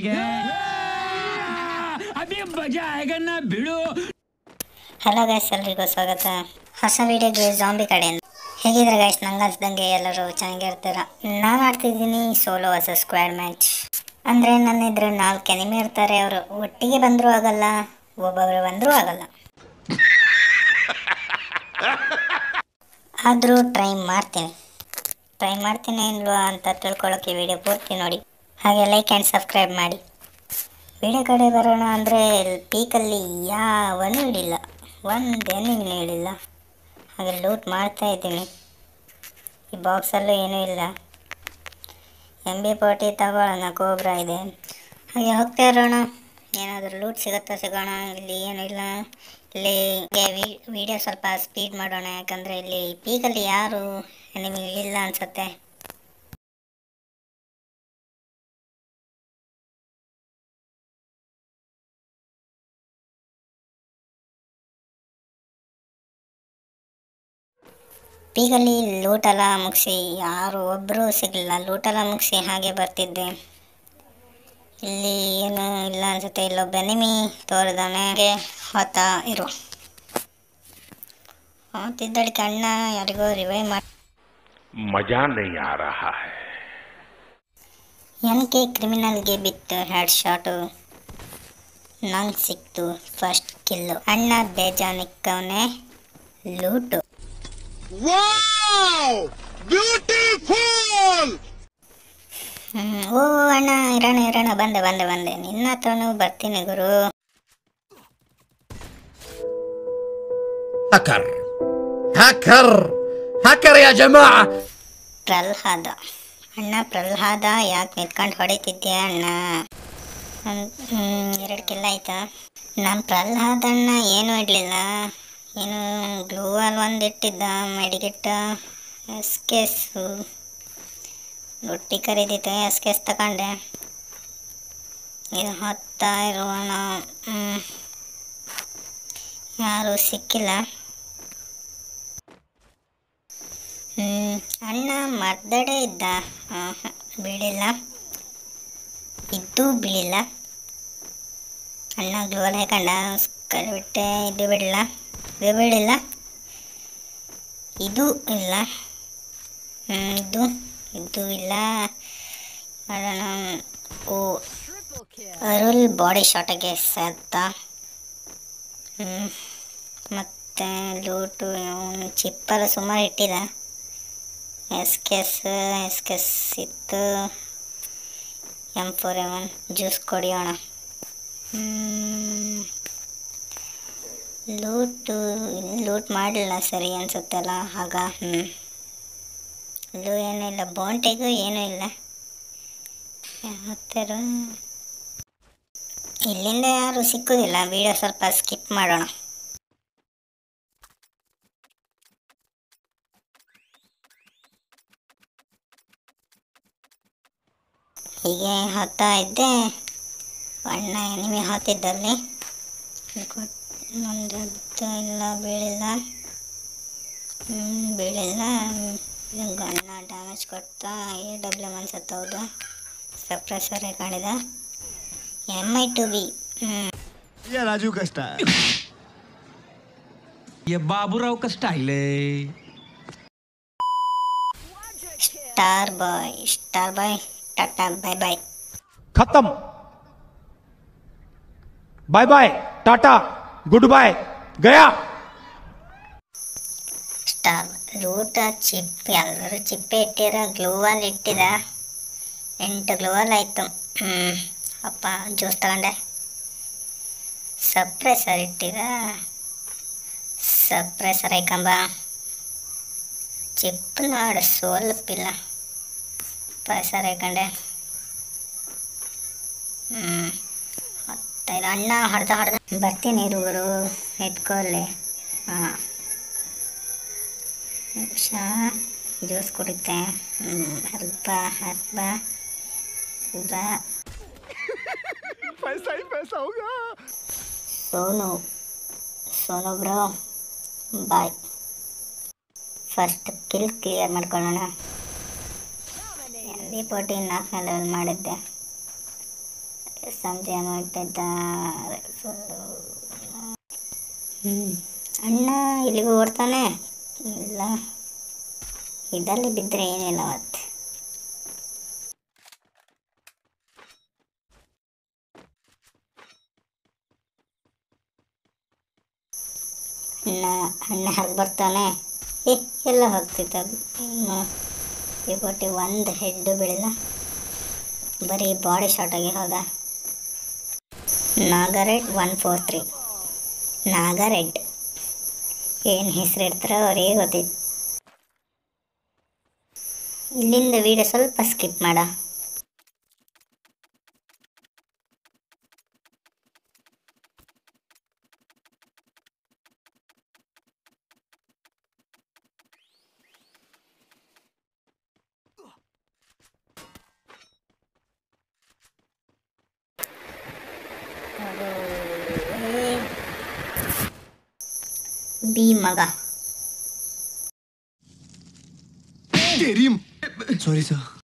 क्या अभी मजा आएगा ना भिड़ो. ಹಲೋ ಗೈಸ್, ಎಲ್ರಿಗೂ ಸ್ವಾಗತ ಹೊಸ ವಿಡಿಯೋಗೆ. ಜಾಂಬಿ ಕಡೆಯಿಂದ ಹೇಗಿದ್ರೆ ಗೈಸ್, ನಂಗೆ ಅನ್ಸ್ದಂಗೆ ಎಲ್ಲರೂ ಚೆನ್ನಾಗಿರ್ತೀರ. ನಾನು ಆಡ್ತಿದ್ದೀನಿ ಸೋಲೋ ವರ್ಸಸ್ ಸ್ಕ್ವಾಡ್ ಮ್ಯಾಚ್. ಅಂದರೆ ನನ್ನ ಇದ್ರೆ 4 ಎನಿಮಿ ಇರ್ತಾರೆ. ಅವರು ಒಟ್ಟಿಗೆ ಬಂದರೂ ಆಗಲ್ಲ, ಒಬ್ಬೊಬ್ಬರು ಬಂದರೂ ಆಗಲ್ಲ. ಆದರೂ ಟ್ರೈ ಮಾಡ್ತೀನಿ ಇಲ್ವಾ ಅಂತ ತಿಳ್ಕೊಳ್ಳೋಕೆ ವಿಡಿಯೋ ಪೂರ್ತಿ ನೋಡಿ. ಹಾಗೆ ಲೈಕ್ ಆ್ಯಂಡ್ ಸಬ್ಸ್ಕ್ರೈಬ್ ಮಾಡಿ. ವಿಡಿಯೋ ಕಡೆ ಬರೋಣ ಅಂದರೆ ಪೀಕಲ್ಲಿ ಯಾವನೂ ಹಿಡಿಲ್ಲ, ಒಂದು ಎನಿಮಿನೂ ಹಿಡಿಲ್ಲ. ಹಾಗೆ ಲೂಟ್ ಮಾಡ್ತಾ ಇದ್ದೀನಿ. ಈ ಬಾಕ್ಸಲ್ಲೂ ಏನೂ ಇಲ್ಲ. MB40 ತಗೊಳ್ಳೋಣ, ಕೋಬ್ರಾ ಇದೆ. ಹಾಗೆ ಹೋಗ್ತಾ ಇರೋಣ, ಏನಾದರೂ ಲೂಟ್ ಸಿಗುತ್ತಾ ಸಿಗೋಣ. ಇಲ್ಲಿ ಏನೂ ಇಲ್ಲ. ಇಲ್ಲಿ ವಿಡಿಯೋ ಸ್ವಲ್ಪ ಸ್ಪೀಡ್ ಮಾಡೋಣ, ಯಾಕಂದರೆ ಇಲ್ಲಿ ಪೀಕಲ್ಲಿ ಯಾರು ಎನಿಮಿ ಇಲ್ಲ ಅನಿಸುತ್ತೆ. ಪೀಕಲ್ಲಿ ಲೂಟೆಲ್ಲ ಮುಗಿಸಿ ಯಾರು ಒಬ್ಬರು ಸಿಗಲಿಲ್ಲ. ಲೂಟೆಲ್ಲ ಮುಗಿಸಿ ಹಾಗೆ ಬರ್ತಿದ್ದೆ. ಇಲ್ಲಿ ಏನು ಇಲ್ಲ ಅನ್ಸುತ್ತೆ. ಇಲ್ಲೊಬ್ಬ ಎನಿಮಿ ತೋರಿದಾನೆ. ಹಾಗೆ ಹೋಗ್ತಾ ಇರು. ಹೋಗ್ತಿದ್ದಳಿಕೆ ಅಣ್ಣ ಯಾರಿಗೋ ರಿವೈವ್ ಮಾಡಿ ಮಜಾ ನಹೀ ಆ ರಹಾ ಹೈ. ಎನ್ಕೆ ಕ್ರಿಮಿನಲ್ಗೆ ಬಿತ್ತು ಹೆಡ್ ಶಾಟು. ನಂಗೆ ಸಿಕ್ತು ಫಸ್ಟ್ ಕಿಲ್ಲು. ಅಣ್ಣ ಬೇಜಾನಿಕ್ಕವನೇ ಲೂಟು. Wow! Beautiful! ಓ ಅಣ್ಣ, ಇರೋಣ ಬಂದೆ ನಿನ್ನ ಹತ್ರನೂ ಬರ್ತೀನಿ ಗುರು. ಹ್ಯಾಕರ್ ಯಾ ಜಮಾ. ಪ್ರಹ್ಲಾದ ಅಣ್ಣ, ಪ್ರಹ್ಲಾದ ಯಾಕೆ ನಿಂತ್ಕೊಂಡು ಹೊಡಿತಿದ್ಯಾ ಅಣ್ಣ? 2 ಕಿಲ್ ಆಯ್ತಾ? ನಮ್ಮ ಪ್ರಹ್ಲಾದ ಅಣ್ಣ ಏನೂ ಇಡಲಿಲ್ಲ. ಏನು ಗ್ಲೂವಲ್ಲಿ ಒಂದು ಇಟ್ಟಿದ್ದ, ಮೆಡಿಕಿಟ್, ಎಸ್ಕೇಸು, ರೊಟ್ಟಿ ಕರೀದಿತ್ತು, ಎಸ್ಕೇಸ್ ತಗೊಂಡೆ. ಇದು ಹೊತ್ತಾ ಇರೋಣ. ಯಾರೂ ಸಿಕ್ಕಿಲ್ಲ. ಅಣ್ಣ ಮರ್ದಡೆ ಇದ್ದ, ಬೀಳಿಲ್ಲ. ಇದ್ದೂ ಬೀಳಿಲ್ಲ. ಅಣ್ಣ ಗ್ಲೂವಲ್ಲಿ ಹಾಕೊಂಡ ಕರಿಬಿಟ್ಟೆ. ಇದು ಬೀಳಿಲ್ಲ. ಇದು ಇಲ್ಲ. ಇದು ಇಲ್ಲ. ಮಾಡೋಣ. ಓ, ಅರುಲ್ ಬಾಡಿ ಶಾಟಿಗೆ ಸತ್ತ. ಮತ್ತು ಲೂಟು ಚಿಪ್ಪೆಲ್ಲ ಸುಮಾರು ಇಟ್ಟಿದ. ಎಸ್ಕೆಸ್ ಇತ್ತು. M4A1 ಜ್ಯೂಸ್ ಕುಡಿಯೋಣ. ಲೂಟ್ ಮಾಡಲಿಲ್ಲ ಸರಿ ಅನ್ಸುತ್ತಲ್ಲ ಆಗ. ಇಲ್ಲೂ ಏನೂ ಇಲ್ಲ. ಬೌಂಟಿಗೂ ಏನೂ ಇಲ್ಲ. ಹತ್ತಿರ ಇಲ್ಲಿಂದ ಯಾರು ಸಿಕ್ಕುದಿಲ್ಲ. ವಿಡಿಯೋ ಸ್ವಲ್ಪ ಸ್ಕಿಪ್ ಮಾಡೋಣ. ಹೀಗೆ ಹೋಗ್ತಾ ಇದ್ದೆ. ಅಣ್ಣ ಎನಿಮಿ ಹಾತಿದ್ದಲ್ಲಿ ಒಂದು ಇಲ್ಲ, ಬೀಳಿಲ್ಲ. ಗಣ್ಣ ಡ್ಯಾಮೇಜ್ ಕೊಡ್ತಾ AW ಅನ್ಸುತ್ತೆ. ಹೌದು, ಸಪ್ರೆಸರೇ ಕಾಣಿದ. MI2B. ये राजू का स्टाइल. ये बाबूराव का स्टाइल है. Star boy tata bye bye. खत्म. Bye bye tata goodbye गया. ಸ್ಟಾರ್ ಲೂಟ ಚಿಪ್, ಎಲ್ಲರೂ ಚಿಪ್ಪೆ ಇಟ್ಟಿರ. ಗ್ಲೂವಲ್ಲಿ ಇಟ್ಟಿದ. 8 ಗ್ಲೂವಲ್ ಆಯಿತು. ಅಪ್ಪ ಜ್ಯೂಸ್ ತಗೊಂಡೆ. ಸಪ್ರೆಸರ್ ಇಟ್ಟಿದ. ಸಪ್ರೆಸರ್ ಐಕಂಬ. ಚಿಪ್ ನೋಡು ಸ್ವಲ್ಪಿಲ್ಲ. ಪ್ರೆಸರ್ ಐಕಂಡೆ. ಅಣ್ಣ ಹೊಡೆದ ಬರ್ತೀನಿ ಇರುವರು ಎತ್ಕೊಳ್ಳಿ. ನಿಮಿಷ ಜ್ಯೂಸ್ ಕುಡಿತೆ. ಹರ್ಬ पैसा ही पैसा होगा. Sonu bro boy. First kill clear ಮಾಡ್ಕೊಳ್ಳೋಣ. MB40 4ನೇ ಲೆವೆಲ್ ಮಾಡಿದ್ದೆ. ಸಮಥಿಂಗ್ ಹೊಟ್ಟಿದ್ದಾರೆ ಫುಲ್ಲು. ಅಣ್ಣ ಇಲ್ಲಿಗೂ ಓಡ್ತಾನೆ ಇಲ್ಲ, ಇದರಲ್ಲಿ ಬಿದ್ದರೆ ಏನಿಲ್ಲ ಮತ್ತೆ. ಅಣ್ಣ ಹಾಗೆ ಬರ್ತಾನೆ. ಎಲ್ಲ ಹೋಗ್ತಿದ್ದ ಇನ್ನು ಇಗೊಟ್ಟಿ ಒಂದು ಹೆಡ್ಡು ಬಿಡಲ್ಲ, ಬರೀ ಬಾಡಿ ಶಾರ್ಟಾಗಿ ಹೋದ. ನಾಗರೆಡ್ 143 ನಾಗರೆಡ್ ಏನು ಹೆಸರು ಇಡ್ತಾರೋ ಅವರಿಗೆ ಗೊತ್ತಿತ್ತು. ಇಲ್ಲಿಂದ ವಿಡಿಯೋ ಸ್ವಲ್ಪ ಸ್ಕಿಪ್ ಮಾಡ. ಬಿ ಮಗ तेरी सॉरी सर